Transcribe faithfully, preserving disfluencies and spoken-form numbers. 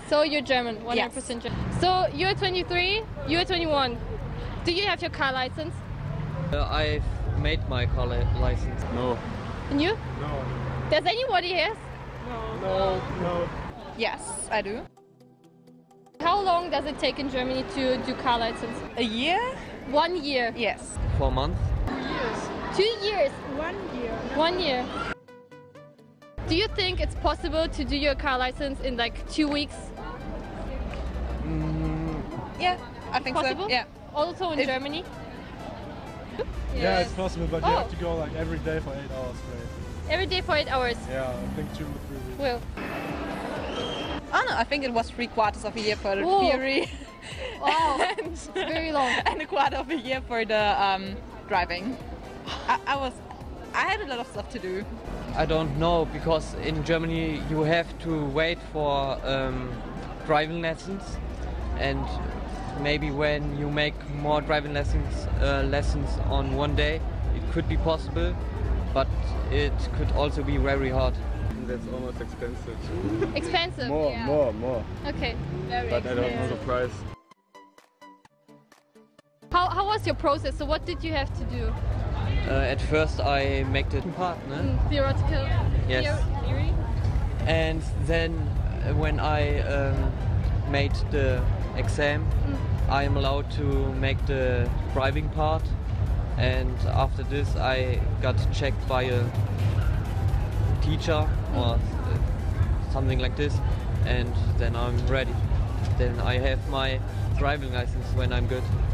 So you're German, one hundred percent Yes. German. So you're twenty-three, you're twenty-one. Do you have your car license? Uh, I've made my car li license. No. And you? No. Does anybody has? No. No. Yes, I do. How long does it take in Germany to do car license? A year? One year. Yes. For a month. Two years. One year. One year. Do you think it's possible to do your car license in like two weeks? Mm, Yeah, I think Possible? so. Yeah. Also in If- Germany? Yeah, it's possible, but you Oh. have to go like every day for eight hours straight. Every day for eight hours. Yeah, I think two to three weeks. Well, Oh no, I think it was three quarters of a year for the Whoa. theory. wow, and, very long. and a quarter of a year for the um, driving. I, I was, I had a lot of stuff to do. I don't know, because in Germany you have to wait for um, driving lessons, and maybe when you make more driving lessons uh, lessons on one day, it could be possible, but it could also be very hard. That's almost expensive. Expensive. More, yeah. more, more. Okay. But I don't know the price. How, how was your process? So what did you have to do? Uh, at first I make the part, ne? Mm, theoretical Yes. theo- theory? And then uh, when I um, made the exam, I am allowed to make the driving part, and after this I got checked by a teacher or uh, something like this, and then I'm ready. Then I have my driving license when I'm good.